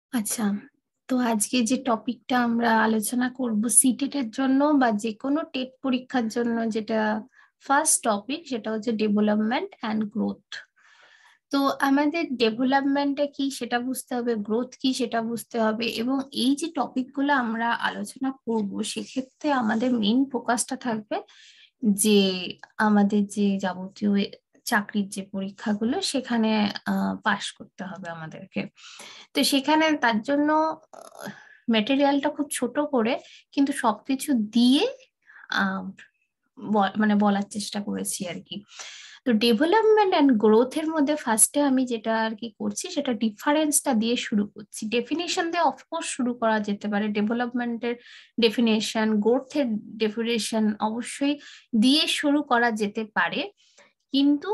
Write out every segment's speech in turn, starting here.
আচ্ছা, তো আজকে যে টপিকটা আমরা আলোচনা করব সিটেট এর জন্য বা যে কোনো টেট পরীক্ষার জন্য, যেটা ফার্স্ট টপিক, সেটা হচ্ছে ডেভেলপমেন্ট অ্যান্ড গ্রোথ। তো আমাদের ডেভেলপমেন্টটা কি সেটা বুঝতে হবে, গ্রোথ কি সেটা বুঝতে হবে, এবং এই যে টপিকগুলো আমরা আলোচনা করব সেক্ষেত্রে আমাদের মেইন ফোকাসটা থাকবে যে আমাদের যে যাবতীয় চাকরির যে পরীক্ষাগুলো সেখানে পাশ করতে হবে আমাদেরকে। তো সেখানে তার জন্য মেটেরিয়ালটা খুব ছোট করে কিন্তু সবকিছু দিয়ে আহ, মানে বলার চেষ্টা করেছি আর কি। তো ডেভেলপমেন্ট অ্যান্ড গ্রোথের মধ্যে ফার্স্টে আমি যেটা আর কি করছি সেটা ডিফারেন্সটা দিয়ে শুরু করছি। ডেফিনেশন দিয়ে অফকোর্স শুরু করা যেতে পারে, ডেভেলপমেন্টের ডেফিনেশন, গ্রোথের ডেফিনেশন অবশ্যই দিয়ে শুরু করা যেতে পারে। কিন্তু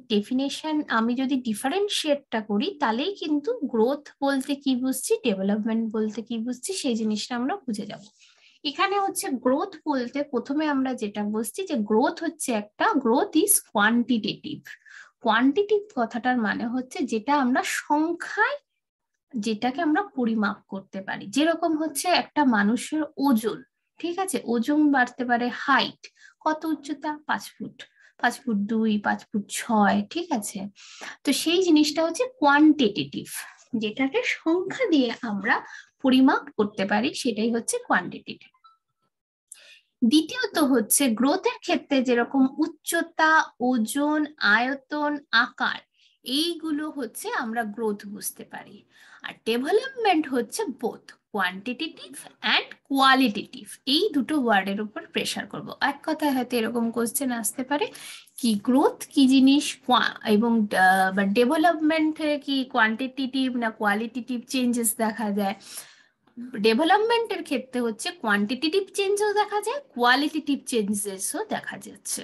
আমি যদি ডিফারেন্সিয়েটটা করি তাহলেই কিন্তু গ্রোথ বলতে কি বুঝছি, ডেভেলপমেন্ট বলতে কি বুঝছি সেই জিনিসটা আমরা বুঝে যাব। এখানে হচ্ছে গ্রোথ বলতে প্রথমে আমরা যেটা বুঝছি যে গ্রোথ ইজ কোয়ান্টিটেটিভ। কোয়ান্টিটিভ কথাটার মানে হচ্ছে যেটা আমরা সংখ্যায়, যেটাকে আমরা পরিমাপ করতে পারি। যেরকম হচ্ছে একটা মানুষের ওজন, ঠিক আছে, ওজন বাড়তে পারে, হাইট, কত উচ্চতা, 5 ফুট, 5 ফুট 2, 5 ফুট 6, ঠিক আছে। তো সেই জিনিসটা হচ্ছে কোয়ান্টিটেটিভ, যেটাকে সংখ্যা দিয়ে আমরা পরিমাপ করতে পারি, সেটাই হচ্ছে কোয়ান্টিটেটিভ। দ্বিতীয়ত হচ্ছে গ্রোথের ক্ষেত্রে যেরকম উচ্চতা, ওজন, আয়তন, আকার, এইগুলো হচ্ছে আমরা গ্রোথ বুঝতে পারি। আর ডেভেলপমেন্ট হচ্ছে বোথ কোয়ান্টিটেটিভ অ্যান্ড কোয়ালিটেটিভ, এই দুটো ওয়ার্ডের উপর প্রেসার করব। এক কথায় হয়তো এরকম কোশ্চেন আসতে পারে কি গ্রোথ কি জিনিস, এবং ডেভেলপমেন্টে কি কোয়ান্টিটেটিভ না কোয়ালিটেটিভ চেঞ্জেস দেখা যায়। ডেভেলপমেন্টের ক্ষেত্রে হচ্ছে কোয়ান্টিটেটিভ চেঞ্জও দেখা যায়, কোয়ালিটেটিভ চেঞ্জেসও দেখা যাচ্ছে।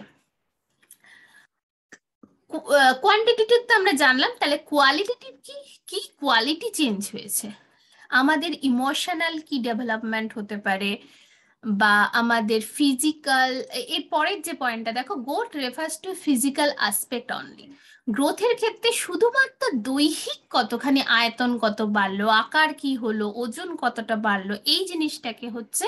কোয়ান্টিটেটিভ তো আমরা জানলাম, তাহলে কোয়ালিটেটিভ কি? কি কোয়ালিটি চেঞ্জ হয়েছে, আমাদের ইমোশনাল কি ডেভেলপমেন্ট হতে পারে, বা আমাদের ফিজিক্যাল। এর পরের যে পয়েন্টটা দেখো, growth refers to physical aspect only. গ্রোথের ক্ষেত্রে শুধুমাত্র দৈহিক কতখানি আয়তন কত বাড়লো, আকার কি হলো, ওজন কতটা বাড়লো, এই জিনিসটাকে হচ্ছে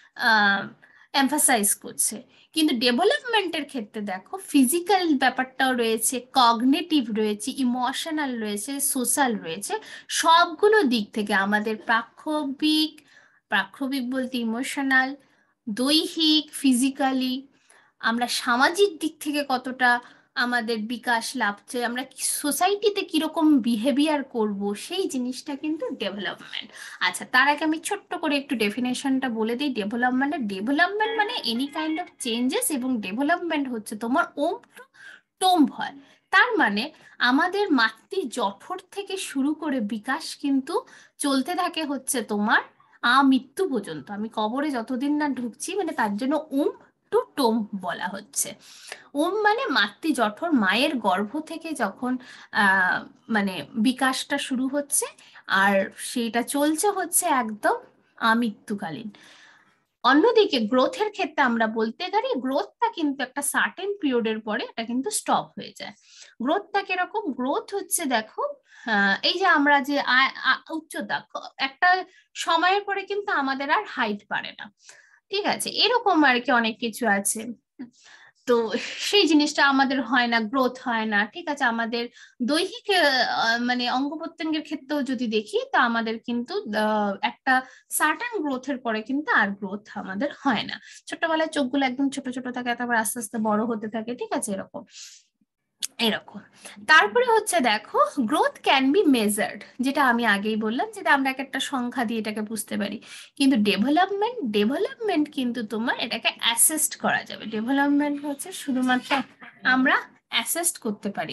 এমফাসাইজ করছে। কিন্তু ডেভেলপমেন্টের ক্ষেত্রে দেখো ফিজিক্যাল ব্যাপারটাও রয়েছে, কগনিটিভ রয়েছে, ইমোশনাল রয়েছে, সোশ্যাল রয়েছে। সবগুলো দিক থেকে আমাদের প্রাক্ষবিক, প্রাক্ষবিক বলতে ইমোশনাল, দৈহিক ফিজিক্যালি, আমরা সামাজিক দিক থেকে কতটা আমাদের বিকাশ লাভছে, আমরা সোসাইটিতে কিরকম বিহেভিয়ার করব, সেই জিনিসটা কিন্তু ডেভেলপমেন্ট। আচ্ছা, তার আগে আমি ছোট্ট করে একটু ডেফিনেশনটা বলে দিই ডেভেলপমেন্ট মানে এনি কাইন্ড অফ চেঞ্জেস, এবং ডেভেলপমেন্ট হচ্ছে তোমার ওম টু টোম্ব হয়। তার মানে আমাদের মাতৃ জঠর থেকে শুরু করে বিকাশ কিন্তু চলতে থাকে হচ্ছে তোমার মৃত্যু পর্যন্ত। আমি কবরে যতদিন না ঢুকছি, মানে তার জন্য টু টোম বলা হচ্ছে। মানে মাতৃ জঠর, মায়ের গর্ভ থেকে যখন আহ মানে বিকাশটা শুরু হচ্ছে, আর সেটা চলছে হচ্ছে একদম আমৃত্যুকালীন। অন্যদিকে গ্রোথের ক্ষেত্রে আমরা বলতে পারি গ্রোথটা কিন্তু একটা সার্টেন পিরিয়ডের পরে এটা কিন্তু স্টপ হয়ে যায়। গ্রোথটা কিরকম? গ্রোথ হচ্ছে দেখো, এই যে আমরা যে উচ্চতা, একটা সময়ের পরে কিন্তু আমাদের আর হাইট বাড়ে না, ঠিক আছে, এরকম আর কি অনেক কিছু আছে। তো সেই জিনিসটা আমাদের হয় না, গ্রোথ হয় না, ঠিক আছে। আমাদের দৈহিক মানে অঙ্গ প্রত্যঙ্গের ক্ষেত্রেও যদি দেখি, তা আমাদের কিন্তু একটা সার্টেন গ্রোথের পরে কিন্তু আর গ্রোথ আমাদের হয় না। ছোটবেলায় চোখগুলো একদম ছোট ছোট থাকে, তারপর আস্তে আস্তে বড় হতে থাকে, ঠিক আছে, এরকম এরকম। তারপরে হচ্ছে দেখো, গ্রোথ ক্যান বি মেজার্ড, যেটা আমি আগেই বললাম, যেটা আমরা একটা সংখ্যা দিয়ে এটাকে বুঝতে পারি। কিন্তু ডেভেলপমেন্ট কিন্তু তোমার এটাকে অ্যাসেস্ট করা যাবে। ডেভেলপমেন্ট হচ্ছে শুধুমাত্র আমরা অ্যাসেস্ট করতে পারি।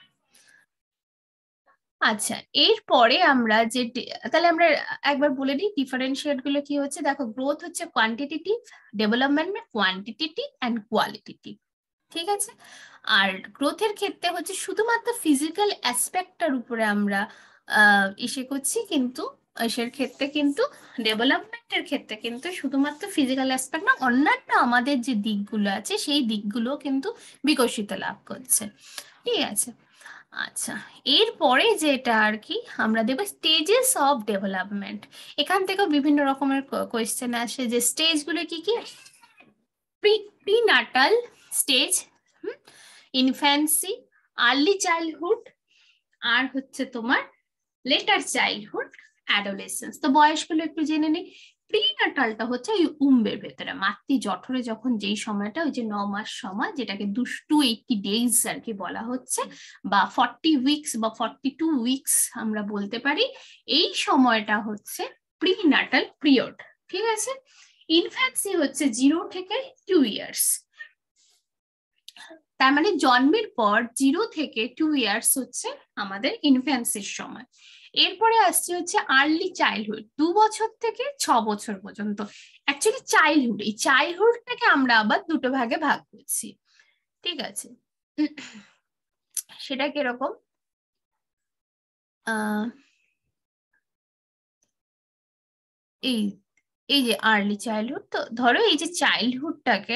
আচ্ছা, এরপরে আমরা তাহলে আমরা একবার বলে দিই ডিফারেন্সিয়েট গুলো কি হচ্ছে। দেখো, গ্রোথ হচ্ছে quantitative, development quantitative and qualitative, ঠিক আছে। আর গ্রোথের ক্ষেত্রে হচ্ছে শুধুমাত্র ফিজিক্যাল অ্যাসপেক্টটার উপরে আমরা ইসে করছি, কিন্তু এসের ক্ষেত্রে কিন্তু ডেভেলপমেন্টের ক্ষেত্রে কিন্তু শুধুমাত্র ফিজিক্যাল অ্যাসপেক্ট না, অন্যান্য আমাদের যে দিকগুলো আছে সেই দিকগুলো কিন্তু বিকশিত লাভ করছে, ঠিক আছে। আচ্ছা, এরপরে যেটা আর কি আমরা দেখবো স্টেজেস অফ ডেভেলপমেন্ট। এখান থেকেও বিভিন্ন রকমের কোয়েশ্চেন আসে যে স্টেজগুলো কি কি। Prenatal stage, infancy, early childhood, আর হচ্ছে তোমার লেটার চাইল্ডহুড, অ্যাডোলেসেন্স। তো বয়সগুলো একটু জেনে নিই। প্রিনাটালটা হচ্ছে ওই উম্বের ভেতরে মাতৃ জঠরে যখন যেই সময়টা, ওই যে 9 মাস সময়, যেটাকে 280 days আর কি বলা হচ্ছে, বা 40 উইকস বা 42 উইকস আমরা বলতে পারি, এই সময়টা হচ্ছে প্রিনাটাল পিরিয়ড। ঠিক আছে। ইনফ্যান্সি হচ্ছে 0 থেকে 2 ইয়ার্স, তার মানে জন্মের পর 0 থেকে 2 ইয়ার্স হচ্ছে আমাদের ইনফ্যান্সির সময়। এরপরে আসছে হচ্ছে আর্লি চাইল্ডহুড, 2 বছর থেকে 6 বছর পর্যন্ত। অ্যাকচুয়ালি চাইল্ডহুড, এই চাইল্ডহুডটাকে আমরা আবার দুটো ভাগে ভাগ করছি। ঠিক আছে, সেটা কিরকম? এই এই যে আর্লি চাইল্ডহুড, তো ধরো এই যে চাইল্ডহুডটাকে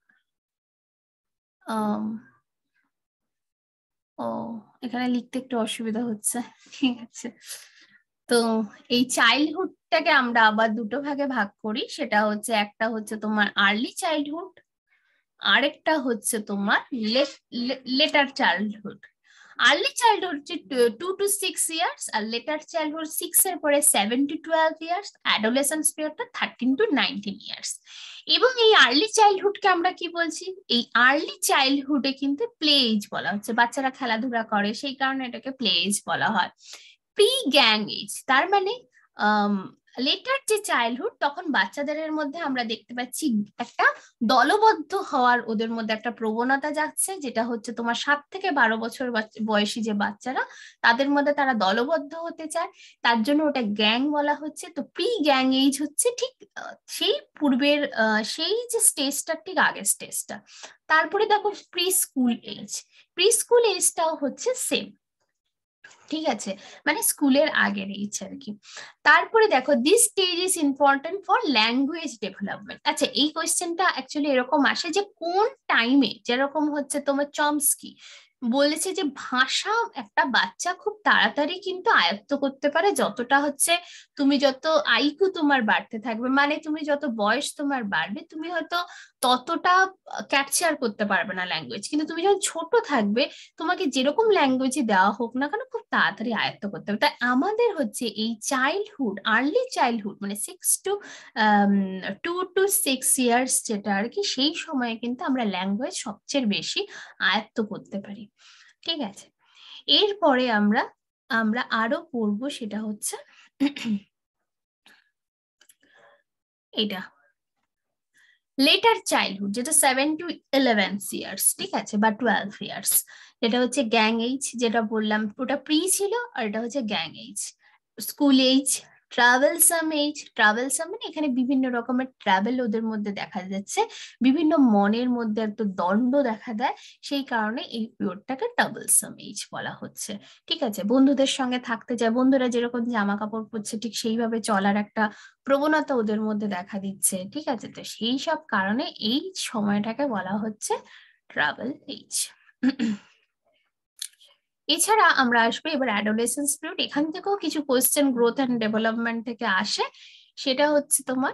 ও এখানে লিখতে একটু অসুবিধা হচ্ছে, ঠিক আছে। তো এই চাইল্ডহুডটাকে আমরা আবার দুটো ভাগে ভাগ করি, সেটা হচ্ছে একটা হচ্ছে তোমার আর্লি চাইল্ডহুড, আরেকটা হচ্ছে তোমার লেটার চাইল্ডহুড। আর্লি চাইল্ডহুড হচ্ছে 2 to 6 ইয়ার্স, আর লেটার চাইল্ডহুড 6 এর পরে 7 to 12 ইয়ার্স, অ্যাডোলেসেন্স পিরিয়ডটা 13 to 19 ইয়ার্স। এবং এই আর্লি চাইল্ডহুডকে আমরা কি বলছি, এই আর্লি চাইল্ডহুডে কিন্তু প্লে এজ বলা হচ্ছে, বাচ্চারা খেলাধুলা করে সেই কারণে এটাকে প্লে এজ বলা হয়। প্রি গ্যাং এজ, তার মানে লেটার যে চাইল্ডহুড, তখন বাচ্চাদের মধ্যে আমরা দেখতে পাচ্ছি একটা দলবদ্ধ হওয়ার ওদের মধ্যে একটা প্রবণতা যাচ্ছে, যেটা হচ্ছে তোমার 7 থেকে 12 বছর বয়সী যে বাচ্চারা, তাদের মধ্যে তারা দলবদ্ধ হতে চায়, তার জন্য ওটা গ্যাং বলা হচ্ছে। তো প্রি গ্যাং এজ হচ্ছে ঠিক সেই পূর্বের সেই যে স্টেজটা, ঠিক আগের স্টেজটা। তারপরে দেখো preschool age, preschool এজটাও হচ্ছে সেম, ঠিক আছে, মানে স্কুলের আগের এইচ আর কি। তারপরে দেখো this stage is important for language development. আচ্ছা, এই কোয়েশ্চেনটা অ্যাকচুয়ালি এরকম আসে যে কোন টাইমে, যেরকম হচ্ছে তোমার চমস্কি বলেছে যে ভাষা একটা বাচ্চা খুব তাড়াতাড়ি কিন্তু আয়ত্ত করতে পারে, যতটা হচ্ছে তুমি যত আইকিউ তোমার বাড়তে থাকবে, মানে তুমি যত বয়স তোমার বাড়বে, তুমি হয়তো ততটা ক্যাপচার করতে পারবে না ল্যাঙ্গুয়েজ, কিন্তু তুমি যখন ছোট থাকবে, তোমাকে যেরকম ল্যাঙ্গুয়েজই দেওয়া হোক না কেন, খুব তাড়াতাড়ি আয়ত্ত করতে হবে। তাই আমাদের হচ্ছে এই চাইল্ডহুড, আর্লি চাইল্ডহুড মানে 2 to 6 ইয়ার্স যেটা আর কি, সেই সময়ে কিন্তু আমরা ল্যাঙ্গুয়েজ সবচেয়ে বেশি আয়ত্ত করতে পারি। ঠিক আছে, এরপরে আমরা আমরা আরো পড়বো, সেটা হচ্ছে এটা লেটার চাইল্ডহুড, যেটা 7 to 11 ইয়ার্স, ঠিক আছে, বা 12 ইয়ার্স, যেটা হচ্ছে গ্যাং এইজ, যেটা বললাম ওটা প্রি ছিল, আর এটা হচ্ছে gang age. School age, troublesome age, troublesome মানে এখানে বিভিন্ন রকমের ট্রাভেল ওদের মধ্যে দেখা যাচ্ছে, বিভিন্ন মনের মধ্যে একটা দ্বন্দ্ব দেখা দেয়, সেই কারণে এই পিরিয়ডটাকে ট্রাভেলসাম এইজ বলা হচ্ছে। ঠিক আছে, বন্ধুদের সঙ্গে থাকতে চায়, বন্ধুরা যেরকম জামা কাপড় পরছে ঠিক সেইভাবে চলার একটা প্রবণতা ওদের মধ্যে দেখা দিচ্ছে। ঠিক আছে, তো সেই সব কারণে এই সময়টাকে বলা হচ্ছে ট্রাভেল এইজ। এছাড়া আমরা আসবো এবার অ্যাডোলেসেন্স পিরিয়ড, এখান থেকেও কিছু কোয়েশ্চেন গ্রোথ অ্যান্ড ডেভেলপমেন্ট থেকে আসে। সেটা হচ্ছে তোমার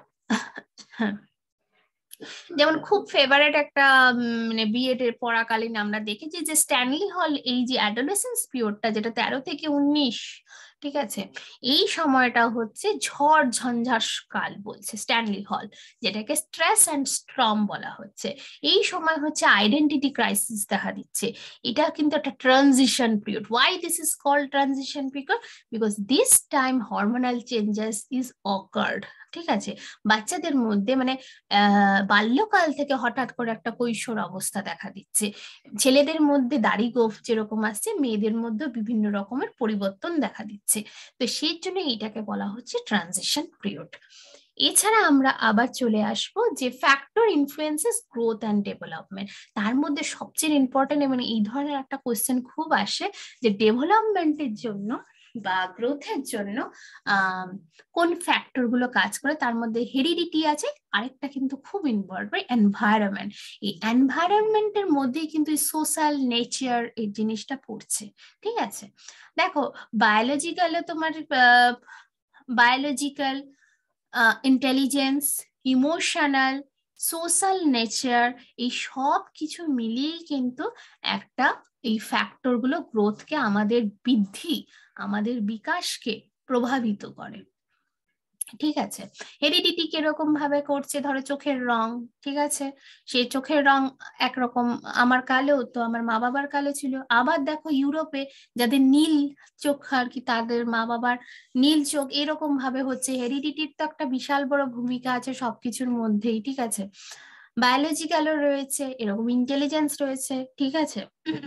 যেমন খুব ফেভারিট একটা মানে বিএড এর পড়াকালীন আমরা দেখেছি যে স্ট্যানলি হল, এই যে অ্যাডোলেসেন্স পিরিয়ডটা যেটা 13 থেকে 19, ঠিক আছে, এই সময়টা হচ্ছে ঝড় ঝঞ্ঝার কাল বলছে স্ট্যানলি হল, যেটাকে স্ট্রেস অ্যান্ড স্ট্রম বলা হচ্ছে। এই সময় হচ্ছে আইডেন্টিটি ক্রাইসিস দেখা দিচ্ছে, এটা কিন্তু একটা transition period. Why this is called transition period? Because this time hormonal changes is occurred. ঠিক আছে, বাচ্চাদের মধ্যে মানে বাল্যকাল থেকে হঠাৎ করে একটা কৈশোর অবস্থা দেখা দিচ্ছে, ছেলেদের মধ্যে দাড়ি গোঁফ যেরকম আসছে, মেয়েদের মধ্যে বিভিন্ন রকমের পরিবর্তন দেখা দিচ্ছে। তো সেই জন্য এটাকে বলা হচ্ছে ট্রানজিশন পিরিয়ড। এছাড়া আমরা আবার চলে আসব যে factor influences growth and development. তার মধ্যে সবচেয়ে ইম্পর্টেন্ট, মানে এই ধরনের একটা কোয়েশ্চেন খুব আসে যে ডেভেলপমেন্টের জন্য বা গ্রোথের জন্য কোন ফ্যাক্টর গুলো কাজ করে, তার মধ্যে হেরিডিটি আছে, আরেকটা কিন্তু খুব ইম্পর্টেন্ট এনভায়রনমেন্ট। এই এনভায়রনমেন্টের মধ্যেই কিন্তু সোশ্যাল নেচার এই জিনিসটা পড়ছে, ঠিক আছে। দেখো বায়োলজিক্যালে তোমার biological intelligence, emotional, social nature, এই সব কিছু মিলিয়েই কিন্তু একটা এই ফ্যাক্টরগুলো গ্রোথকে, আমাদের বৃদ্ধি, আমাদের বিকাশকে প্রভাবিত করে, ঠিক আছে। হেরিডিটি কিরকম ভাবে করছে, ধরো চোখের রং, ঠিক আছে, সেই চোখের রং একরকম আমার কালেও তো আমার মা বাবার কালে ছিল, আবার দেখো ইউরোপে যাদের নীল চোখ আর কি, তাদের মা বাবার নীল চোখ, এরকম ভাবে হচ্ছে। হেরিডিটির তো একটা বিশাল বড় ভূমিকা আছে সবকিছুর মধ্যেই, ঠিক আছে। বায়োলজিক্যালও রয়েছে, এরকম ইন্টেলিজেন্স রয়েছে, ঠিক আছে।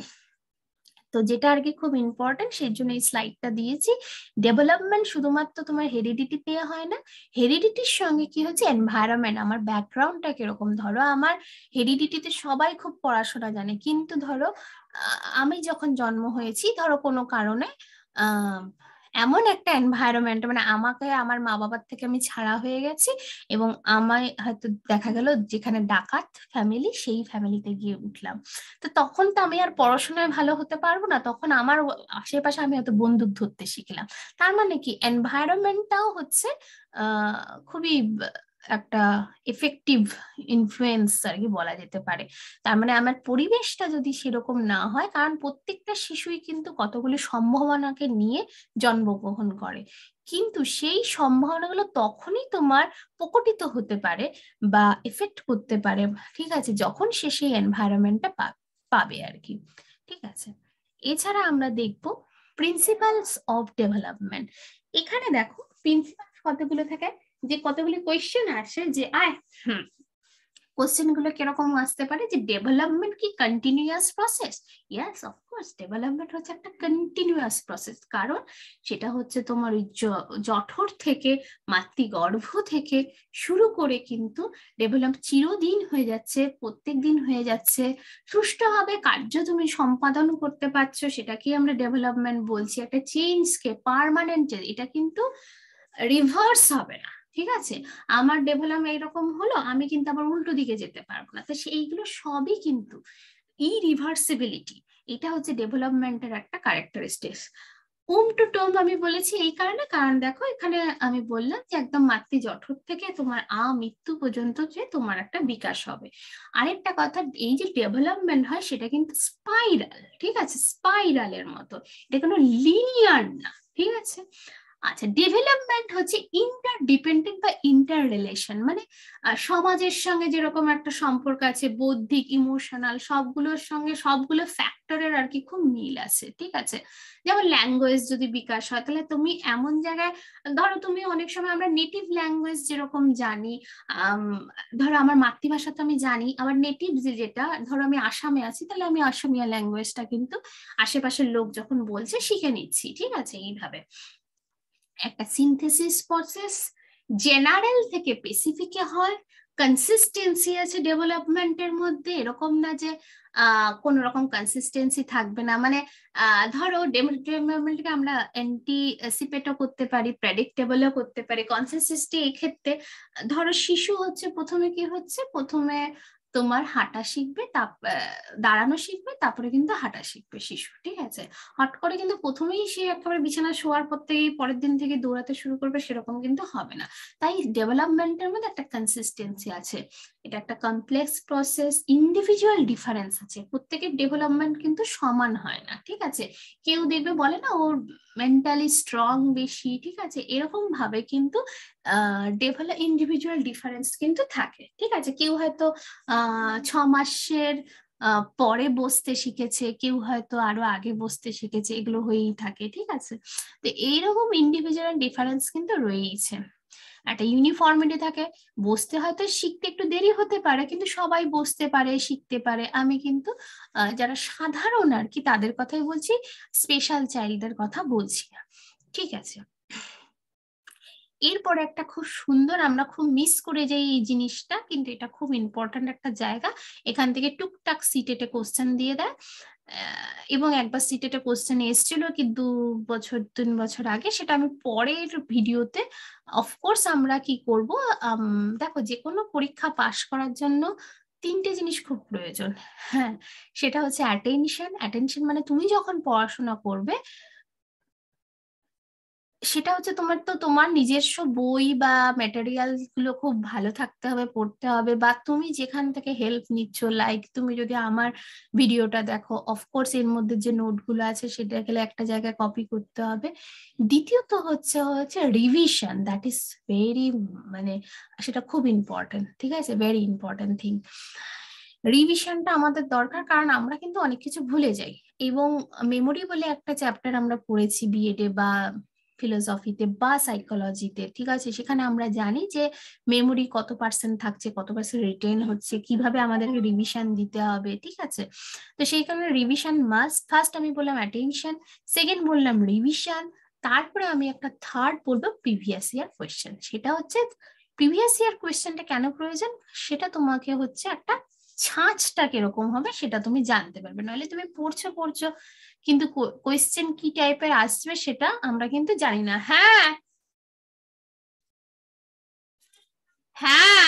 তো যেটা আর কি খুব ইম্পর্টেন্ট, সেই জন্য এই স্লাইডটা দিয়েছি। ডেভেলপমেন্ট শুধুমাত্র তোমার হেরিডিটি দিয়ে হয় না, হেরিডিটির সঙ্গে কি হচ্ছে এনভায়রনমেন্ট, আমার ব্যাকগ্রাউন্ডটা কিরকম। ধরো আমার হেরিডিটিতে সবাই খুব পড়াশোনা জানে, কিন্তু ধরো আমি যখন জন্ম হয়েছি ধরো কোনো কারণে আহ এমন একটা এনভায়রনমেন্ট, মানে আমাকে আমার মা বাবার থেকে আমি ছাড়া হয়ে গেছি, এবং আমায় হয়তো দেখা গেল যেখানে ডাকাত ফ্যামিলি, সেই ফ্যামিলিতে গিয়ে উঠলাম। তো তখন তো আমি আর পড়াশোনায় ভালো হতে পারবো না, তখন আমার আশেপাশে আমি হয়তো বন্দুক ধরতে শিখলাম। তার মানে কি এনভায়রনমেন্টটাও হচ্ছে খুবই একটা এফেক্টিভ ইনফ্লুয়েন্স আর কি বলা যেতে পারে। তার মানে আমার পরিবেশটা যদি সেরকম না হয়, কারণ প্রত্যেকটা শিশুই কিন্তু কতগুলি সম্ভাবনাকে নিয়ে জন্মগ্রহণ করে, কিন্তু সেই সম্ভাবনাগুলো তখনই তোমার প্রকটিত হতে পারে বা এফেক্ট করতে পারে, ঠিক আছে, যখন সে সেই এনভায়রনমেন্টটা পাবে আর কি, ঠিক আছে। এছাড়া আমরা দেখব প্রিন্সিপালস অফ ডেভেলপমেন্ট। এখানে দেখো প্রিন্সিপালস কতগুলো থাকে, যে কতগুলি কোয়েশ্চেন আসে যে কোশ্চেন গুলো কিরকম আসতে পারে, যে ডেভেলপমেন্ট কি continuous process? Yes, of course development হচ্ছে একটা কন্টিনিউয়াস প্রসেস, কারণ সেটা হচ্ছে তোমার ওই জঠর থেকে, মাতৃগর্ভ থেকে শুরু করে কিন্তু ডেভেলপ চিরদিন হয়ে যাচ্ছে, প্রত্যেক দিন হয়ে যাচ্ছে, সুষ্ঠুভাবে কার্য তুমি সম্পাদন করতে পারছো, সেটাকেই আমরা ডেভেলপমেন্ট বলছি। একটা চেঞ্জকে পার্মানেন্ট, এটা কিন্তু রিভার্স হবে না, ঠিক আছে। আমার ডেভেলপমেন্ট এরকম হলো, আমি কিন্তু আবার উল্টো দিকে যেতে পারবো না, তো সেইগুলো সবই কিন্তু ইরিভার্সিবিলিটি, এটা হচ্ছে ডেভেলপমেন্টের একটা ক্যারেক্টারিস্টিক্স। টু টোম আমি বলেছি এই কারণে, কারণ দেখো এখানে আমি বললাম যে একদম মাতৃ জঠর থেকে তোমার মৃত্যু পর্যন্ত যে তোমার একটা বিকাশ হবে। আরেকটা কথা, এই যে ডেভেলপমেন্ট হয় সেটা কিন্তু স্পাইরাল, ঠিক আছে, স্পাইরালের মতো, এটা কোনো লিনিয়ার না, ঠিক আছে। আচ্ছা, ডেভেলপমেন্ট হচ্ছে ইন্টার ডিপেন্ডেন্ট বা ইন্টার রিলেশন, মানে সমাজের সঙ্গে যেরকম একটা সম্পর্ক আছে, বৌদ্ধিক, ইমোশনাল, সবগুলোর সঙ্গে সবগুলো ফ্যাক্টরের আর কি খুব মিল আছে, ঠিক আছে। যেমন ল্যাঙ্গুয়েজ যদি বিকাশ হয়, তাহলে তুমি এমন জায়গায়, ধরো তুমি অনেক সময় আমরা নেটিভ ল্যাঙ্গুয়েজ যেরকম জানি, ধরো আমার মাতৃভাষা তো আমি জানি, আবার নেটিভ যেটা, ধরো আমি আসামে আছি, তাহলে আমি অসমিয়া ল্যাঙ্গুয়েজটা কিন্তু আশেপাশের লোক যখন বলছে শিখে নিচ্ছি, ঠিক আছে। এইভাবে একটা সিনথেসিস প্রসেস জেনারেল থেকে স্পেসিফিকে হয়, কনসিস্টেন্সি আছে ডেভেলপমেন্টের মধ্যে, এরকম না যে কোন রকম কনসিস্টেন্সি থাকবে না, মানে ধরো ডেভেলপমেন্টকে আমরা অ্যান্টিসিপেটও করতে পারি, প্রেডিক্টেবলও করতে পারি। কনসিস্টেন্সি এই ক্ষেত্রে ধরো শিশু হচ্ছে প্রথমে কি হচ্ছে, প্রথমে তোমার হাঁটা শিখবে, দাঁড়ানো শিখবে, তারপরে কিন্তু হাঁটা শিখবে শিশু, ঠিক আছে। হট করে কিন্তু প্রথমেই সে একেবারে বিছানা শোয়ার পর থেকেই পরের দিন থেকে দৌড়াতে শুরু করবে, সেরকম কিন্তু হবে না। তাই ডেভেলপমেন্টের মধ্যে একটা কনসিস্টেন্সি আছে, এটা একটা কমপ্লেক্স প্রসেস, ইন্ডিভিজুয়াল ডিফারেন্স আছে, প্রত্যেকের ডেভেলপমেন্ট কিন্তু সমান হয় না, ঠিক আছে। কেউ দেখবে বলে না ওর মেন্টালি স্ট্রং বেশি, ঠিক আছে, এরকম ভাবে কিন্তু ইন্ডিভিজুয়াল ডিফারেন্স কিন্তু থাকে, ঠিক আছে। কেউ হয়তো 6 মাসের পরে বসতে শিখেছে, কেউ হয়তো আরো আগে বসতে শিখেছে, এগুলো হয়েই থাকে, ঠিক আছে। তো এইরকম ইন্ডিভিজুয়াল ডিফারেন্স কিন্তু রয়েইছে, একটা ইউনিফর্মিটি থাকে। বসতে হয়তো শিখতে একটু দেরি হতে পারে, কিন্তু সবাই বসতে পারে, শিখতে পারে। আমি কিন্তু যারা সাধারণ আর কি তাদের কথাই বলছি, স্পেশাল চাইল্ডদের কথা বলছি না, ঠিক আছে। এরপরে একটা খুব সুন্দর, আমরা খুব মিস করে যাই এই জিনিসটা, কিন্তু এটা খুব ইম্পর্ট্যান্ট একটা জায়গা, এখান থেকে টুকটাক সিটেটে কোশ্চেন দিয়ে দেয়। এবং একবার সিটেটে কোশ্চেন এসেছিল কি 2 বছর 3 বছর আগে, সেটা আমি পরের ভিডিওতে অফকোর্স আমরা কি করব। দেখো, যে কোনো পরীক্ষা পাশ করার জন্য 3টে জিনিস খুব প্রয়োজন। হ্যাঁ, সেটা হচ্ছে অ্যাটেনশন। অ্যাটেনশন মানে তুমি যখন পড়াশোনা করবে, সেটা হচ্ছে তোমার নিজস্ব বই বা ম্যাটেরিয়াল গুলো খুব ভালো থাকতে হবে, পড়তে হবে, বা তুমি যেখান থেকে হেল্প নিচ্ছ, লাইক তুমি যদি আমার ভিডিওটা দেখো, অফকোর্স এর মধ্যে যে নোটগুলো আছে সেটা গেলে একটা জায়গায় কপি করতে হবে। দ্বিতীয়ত হচ্ছে হচ্ছে রিভিশন, দ্যাট ইজ ভেরি, মানে সেটা খুব ইম্পর্টেন্ট, ঠিক আছে, ভেরি ইম্পর্টেন্ট থিং। রিভিশনটা আমাদের দরকার, কারণ আমরা কিন্তু অনেক কিছু ভুলে যাই। এবং মেমোরি বলে একটা চ্যাপ্টার আমরা পড়েছি বিএডে বা ফিলোসফিতে বা সাইকোলজিতে, ঠিক আছে, সেখানে আমরা জানি যে মেমোরি কত পার্সেন্ট থাকছে, কত পার্সেন্ট রিটেন হচ্ছে, কিভাবে আমাদেরকে রিভিশন দিতে হবে, ঠিক আছে। তো সেই কারণে রিভিশন মাস্ট। ফার্স্ট আমি বললাম অ্যাটেনশন, সেকেন্ড বললাম রিভিশন, তারপরে আমি একটা থার্ড বলবো প্রিভিয়াস ইয়ার কোয়েশ্চেন। সেটা হচ্ছে প্রিভিয়াস ইয়ার কোয়েশ্চেনটা কেন প্রয়োজন, সেটা তোমাকে হচ্ছে একটা ছাঁচটা কিরকম হবে সেটা তুমি জানতে পারবে। নাহলে তুমি পড়ছো পড়ছো কিন্তু কোয়েশ্চেন কি টাইপের আসবে সেটা আমরা কিন্তু জানি না। হ্যাঁ হ্যাঁ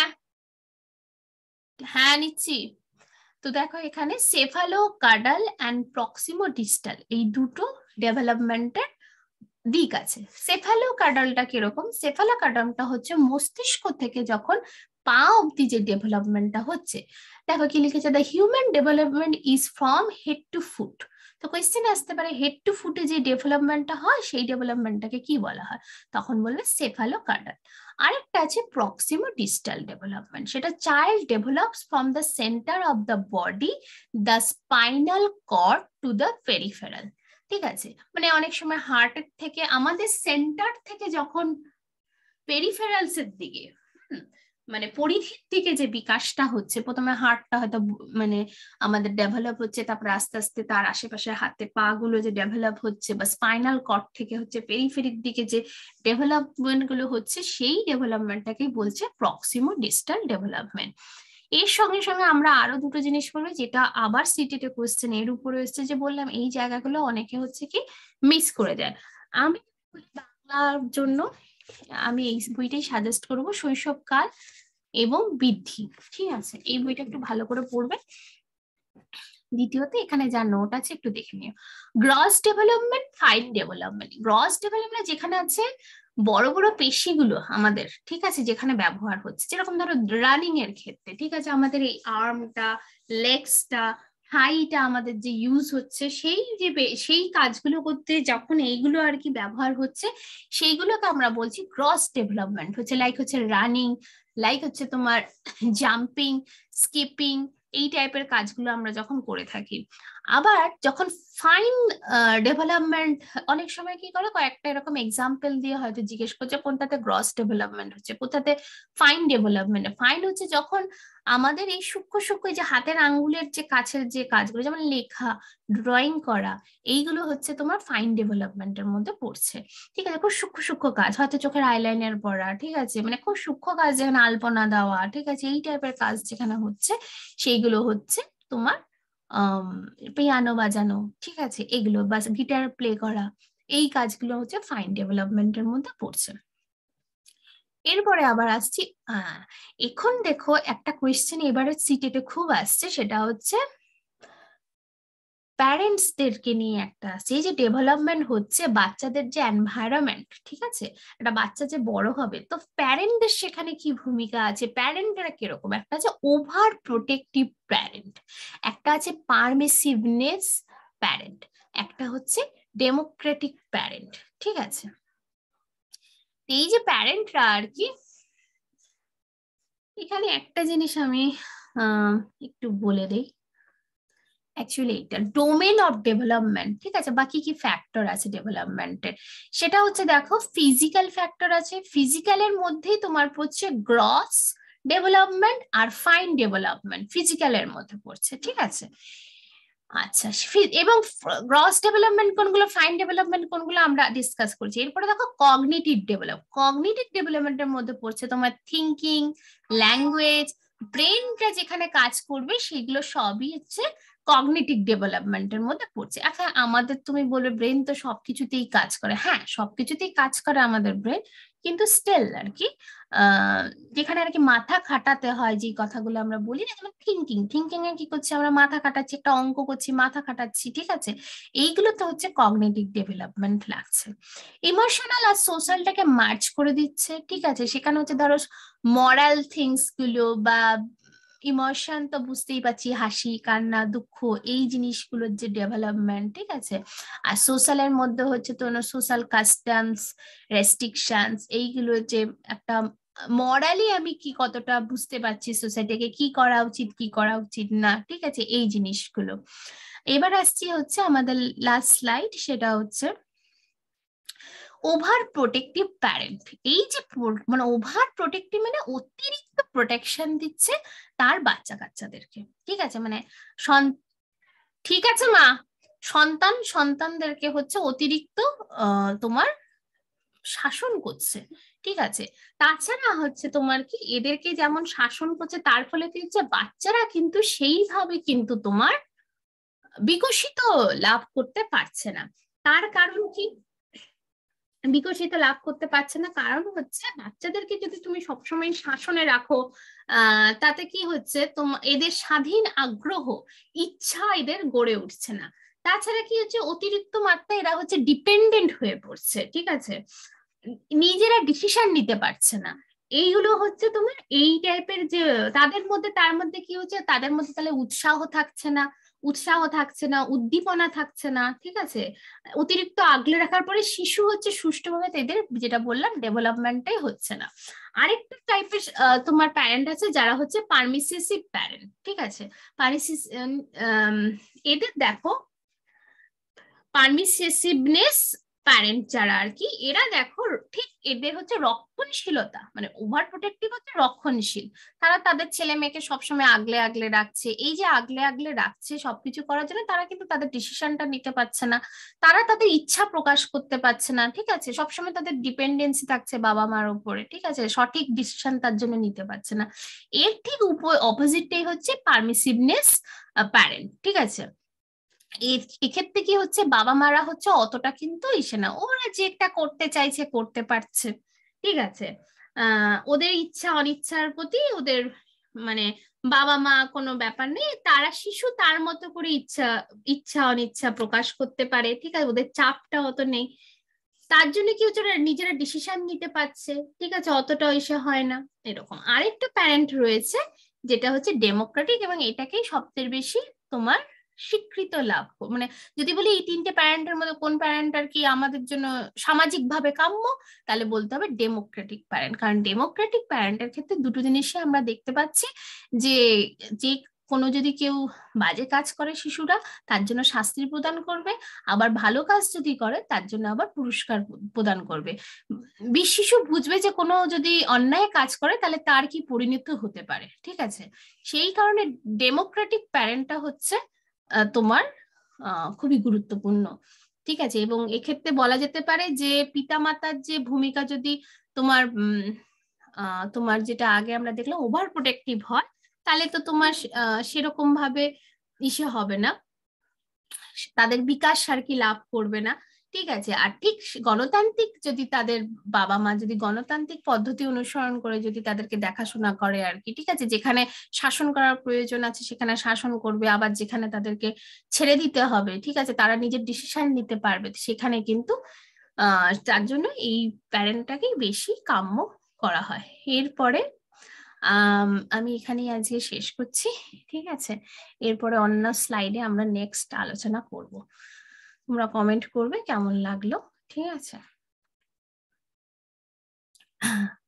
হ্যাঁ, নিচ্ছি। তো দেখো, এখানে cephalocaudal and proximodistal, এই দুটো ডেভেলপমেন্টের দিক আছে। সেফালো কাডালটা কিরকম? সেফালো কাডালটা হচ্ছে মস্তিষ্ক থেকে যখন পা অব্দি যে ডেভেলপমেন্টটা হচ্ছে। দেখো কি লিখেছে, the human development is from head to foot. তো কোয়েশ্চেন আসতে পারে হেড টু ফুটে যে ডেভেলপমেন্টটা হয় সেই ডেভেলপমেন্টটাকে কি বলা হয়, তখন বলবে সেফালো কাডাল। আরেকটা আছে প্রক্সিমো ডিস্টাল ডেভেলপমেন্ট, সেটা child develops from the centre of the body, the spinal cord to the peripheral. ঠিক আছে, মানে অনেক সময় হার্টের থেকে আমাদের সেন্টার থেকে যখন পেরিফেরালস এর দিকে, মানে পরিধির দিকে যে বিকাশটা হচ্ছে, প্রথমে হার্টটা হয়তো মানে আমাদের ডেভেলপ হচ্ছে, তারপর আস্তে আস্তে তার আশেপাশে হাতে পা গুলো যে ডেভেলপ হচ্ছে, বা স্পাইনাল কর্ড থেকে হচ্ছে পেরিফেরিক দিকে যে ডেভেলপমেন্ট গুলো হচ্ছে, সেই ডেভেলপমেন্টটাকেই বলছে প্রক্সিমো ডিস্টাল ডেভেলপমেন্ট। এর সঙ্গে সঙ্গে আমরা আরো দুটো জিনিস পড়বো, যেটা আবার সিটেটে কোশ্চেন এর উপরে এসছে, যে বললাম এই জায়গাগুলো অনেকে হচ্ছে কি মিস করে দেয়। আমি বাংলার জন্য আমি এই বইটাই সাজেস্ট করবো, শৈশবকাল এবং বৃদ্ধি। ঠিক আছে, এই বইটা একটু ভালো করে পড়বে। দ্বিতীয়ত এখানে যা নোট আছে একটু দেখে নিও। Gross development, fine development. Gross development যেখানে আছে বড় বড় পেশিগুলো আমাদের, ঠিক আছে, যেখানে ব্যবহার হচ্ছে, যেরকম ধরো রানিং এর ক্ষেত্রে, ঠিক আছে, আমাদের এই আর্মটা, লেগসটা, হাইটা আমাদের যে ইউজ হচ্ছে, সেই যে সেই কাজগুলো করতে যখন এইগুলো আর কি ব্যবহার হচ্ছে, সেইগুলোকে আমরা বলছি গ্রস ডেভেলপমেন্ট হচ্ছে। লাইক হচ্ছে রানিং, লাইক হচ্ছে তোমার জাম্পিং, স্কিপিং, এই টাইপের কাজগুলো আমরা যখন করে থাকি। আবার যখন ফাইন ডেভেলপমেন্ট, অনেক সময় কি করে কয়েকটা এরকম এক্সাম্পল দিয়ে হয়তো জিজ্ঞেস করছে কোনটাতে গ্রস ডেভেলপমেন্ট হচ্ছে, কোথাতে ফাইন ডেভেলপমেন্ট। ফাইন হচ্ছে যখন আমাদের এই সূক্ষ্ম সূক্ষ্ম যে হাতের আঙ্গুলের যে কাছের যে কাজগুলো, যেমন লেখা, ড্রয়িং করা, এইগুলো হচ্ছে তোমার ফাইন ডেভেলপমেন্টের মধ্যে পড়ছে। ঠিক আছে, খুব সূক্ষ্ম সূক্ষ্ম কাজ, হয়তো চোখের আইলাইনার পরা, ঠিক আছে, মানে খুব সূক্ষ্ম কাজ, যেখানে আলপনা দেওয়া, ঠিক আছে, এই টাইপের কাজ যেখানে হচ্ছে, সেইগুলো হচ্ছে তোমার পিয়ানো বাজানো, ঠিক আছে, এগুলো বা গিটার প্লে করা, এই কাজগুলো হচ্ছে ফাইন ডেভেলপমেন্টের মধ্যে পড়ছে। এরপরে আবার আসছি, এখন দেখো একটা কোয়েশ্চেন এবারে সিটেতে খুব আসছে, সেটা হচ্ছে প্যারেন্টসদেরকে নিয়ে একটা আছে। এই যে ডেভেলপমেন্ট হচ্ছে, বাচ্চাদের যে এনভায়রনমেন্ট, ঠিক আছে, একটা বাচ্চা যে বড় হবে, তো প্যারেন্টদের সেখানে কি ভূমিকা আছে, প্যারেন্টরা কিরকম, একটা আছে ওভার প্রোটেক্টিভ প্যারেন্ট, একটা আছে পারমিসিভনেস প্যারেন্ট, একটা হচ্ছে ডেমোক্রেটিক প্যারেন্ট। ঠিক আছে, এই যে প্যারেন্টরা আর কি, এখানে একটা জিনিস আমি একটু বলে দিই। অ্যাকচুয়ালি এটা ডোমেন অফ ডেভেলপমেন্ট, ঠিক আছে, বা কি কি ফ্যাক্টর আছে ডেভেলপমেন্টের, সেটা হচ্ছে দেখো ফিজিক্যাল ফ্যাক্টর আছে, ফিজিক্যালের মধ্যেই তোমার পড়ছে গ্রস ডেভেলপমেন্ট আর ফাইন ডেভেলপমেন্ট, ফিজিক্যালের মধ্যে পড়ছে, ঠিক আছে। আচ্ছা, এবং গ্রস ডেভেলপমেন্ট কোনগুলো, ফাইন ডেভেলপমেন্ট কোনগুলো, আমরা ডিসকাস করছি। এরপরে দেখো কগনিটিভ ডেভেলপমেন্টের মধ্যে পড়ছে তোমার থিঙ্কিং, ল্যাঙ্গুয়েজ, ব্রেনটা যেখানে কাজ করবে সেগুলো সবই হচ্ছে কগনিটিভ ডেভেলপমেন্টের মধ্যে পড়ছে। এখন আমাদের তুমি বলবে ব্রেন তো সবকিছুতেই কাজ করে, হ্যাঁ সবকিছুতেই কাজ করে আমাদের ব্রেন, কিন্তু স্টিল আর কি যেখানে আর কি মাথা খাটাতে হয়, যে কথাগুলো আমরা বলি না, যেমন থিঙ্কিং, থিঙ্কিং এ কি করছি আমরা, মাথা খাটাচ্ছি, একটা অঙ্ক করছি মাথা খাটাচ্ছি, ঠিক আছে, এইগুলো তো হচ্ছে কগনিটিভ ডেভেলপমেন্ট লাগছে। ইমোশনাল আর সোশ্যালটাকে মার্চ করে দিচ্ছে, ঠিক আছে, সেখানে হচ্ছে ধরো মরাল থিংস গুলো বা ইমোশন তো বুঝতেই পারছি, হাসি কান্না দুঃখ, এই জিনিসগুলোর যে ডেভেলপমেন্ট, ঠিক আছে। আর সোশ্যালের মধ্যে হচ্ছে তো সোশ্যাল কাস্টমস, রেস্ট্রিকশনস, এইগুলো যে একটা মরালি আমি কি কতটা বুঝতে পারছি, সোসাইটিকে কি করা উচিত কি করা উচিত না, ঠিক আছে, এই জিনিসগুলো। এবার আসছি হচ্ছে আমাদের লাস্ট স্লাইড, সেটা হচ্ছে ওভার প্রোটেক্টিভ প্যারেন্ট। এই যে মানে ওভার প্রোটেক্টিভ মানে অতিরিক্ত প্রোটেকশন দিচ্ছে তার বাচ্চা কাচ্চাদেরকে, ঠিক আছে, মানে ঠিক আছে মা, সন্তানদেরকে হচ্ছে অতিরিক্ত তোমার শাসন করছে, ঠিক আছে। তাছাড়া হচ্ছে তোমার কি এদেরকে যেমন শাসন করছে, তার ফলে কি হচ্ছে বাচ্চারা কিন্তু সেইভাবে কিন্তু তোমার বিকশিত লাভ করতে পারছে না। তার কারণ কি বিকশিত লাভ করতে পারছে না? কারণ হচ্ছে বাচ্চাদেরকে যদি তুমি সবসময় শাসনে রাখো, তাতে কি হচ্ছে এদের স্বাধীন আগ্রহ, ইচ্ছা এদের গড়ে উঠছে না। তাছাড়া কি হচ্ছে অতিরিক্ত মাত্রায় এরা হচ্ছে ডিপেন্ডেন্ট হয়ে পড়ছে, ঠিক আছে, নিজেরা ডিসিশন নিতে পারছে না। এইগুলো হচ্ছে তোমার এই টাইপের যে তাদের মধ্যে, তার মধ্যে কি হচ্ছে তাদের মধ্যে তাহলে উৎসাহ থাকছে না, উদ্দীপনা থাকছে না, ঠিক আছে। অতিরিক্ত আগলে রাখার পরে শিশু হচ্ছে সুষ্ঠুভাবে তাদের যেটা বললাম ডেভেলপমেন্টটাই হচ্ছে না। আরেকটা টাইপের তোমার প্যারেন্ট আছে যারা হচ্ছে পারমিসিভ প্যারেন্ট, ঠিক আছে। পারমিসিভ এদের দেখো পারমিসিভনেস প্যারেন্ট যারা আর কি, এরা দেখো ঠিক এদের হচ্ছে রক্ষণশীলতা, মানে ওভার প্রোটেক্টিভ হচ্ছে রক্ষণশীল। তারা তাদের ছেলে মেয়েকে সবসময় আগলে আগলে রাখছে, এই যে আগলে আগলে রাখছে সবকিছু করার জন্য, তারা কিন্তু তাদের ডিসিশনটা নিতে পারছে না, তারা তাদের ইচ্ছা প্রকাশ করতে পারছে না, ঠিক আছে, সবসময় তাদের ডিপেন্ডেন্সি থাকছে বাবা মার উপরে, ঠিক আছে, সঠিক ডিসিশন তার জন্য নিতে পারছে না। এর ঠিক অপোজিটটাই হচ্ছে পারমিসিভনেস প্যারেন্ট, ঠিক আছে। এক্ষেত্রে কি হচ্ছে বাবা মারা হচ্ছে অতটা কিন্তু ইসে না, ওরা যেটা করতে চাইছে করতে পারছে, ঠিক আছে। ওদের ইচ্ছা অনিচ্ছার প্রতি ওদের মানে বাবা মা কোনো ব্যাপার নেই, তারা শিশু তার মতো করে ইচ্ছা ইচ্ছা অনিচ্ছা প্রকাশ করতে পারে, ঠিক আছে, ওদের চাপটা অত নেই। তার জন্য কি হচ্ছে ওরা নিজেরা ডিসিশন নিতে পারছে, ঠিক আছে, অতটা ইসে হয় না। এরকম আরেকটা প্যারেন্ট রয়েছে যেটা হচ্ছে ডেমোক্রেটিক, এবং এটাকেই সবচেয়ে বেশি তোমার স্বীকৃত লাভ, মানে যদি বলি এই তিনটে প্যারেন্টের মধ্যে কোন প্যারেন্ট আর কি আমাদের জন্য সামাজিকভাবে কাম্য, তাহলে বলতে হবে ডেমোক্রেটিক প্যারেন্ট। কারণ ডেমোক্রেটিক প্যারেন্টের ক্ষেত্রে দুটো জিনিসই আমরা দেখতে পাচ্ছি, যে যে কোনো যদি কেউ বাজে কাজ করে শিশুরা, তার জন্য শাস্তি প্রদান করবে, আবার ভালো কাজ যদি করে তার জন্য আবার পুরস্কার প্রদান করবে। শিশু বুঝবে যে কোনো যদি অন্যায় কাজ করে তাহলে তার কি পরিণতি হতে পারে, ঠিক আছে। সেই কারণে ডেমোক্রেটিক প্যারেন্টটা হচ্ছে তোমার খুবই গুরুত্বপূর্ণ, ঠিক আছে। এবং এক্ষেত্রে বলা যেতে পারে যে পিতামাতার যে ভূমিকা যদি তোমার তোমার যেটা আগে আমরা দেখলাম ওভার প্রোটেক্টিভ হয়, তাহলে তো তোমার সেরকম ভাবে ইসে হবে না, তাদের বিকাশ আর কি লাভ করবে না, ঠিক আছে। আর ঠিক গণতান্ত্রিক যদি তাদের বাবা মা যদি গণতান্ত্রিক পদ্ধতি অনুসরণ করে যদি তাদেরকে দেখাশোনা করে আর কি, ঠিক আছে, যেখানে শাসন করার প্রয়োজন আছে সেখানে শাসন করবে, আবার যেখানে তাদেরকে ছেড়ে দিতে হবে, ঠিক আছে, তারা নিজের ডিসিশন নিতে পারবে, সেখানে কিন্তু তার জন্য এই প্যারেন্টটাকেই বেশি কাম্য করা হয়। এরপরে আমি এখানেই আজকে শেষ করছি, ঠিক আছে। এরপরে অন্য স্লাইডে আমরা নেক্সট আলোচনা করব, তোমরা কমেন্ট করবে কেমন লাগলো, ঠিক আছে।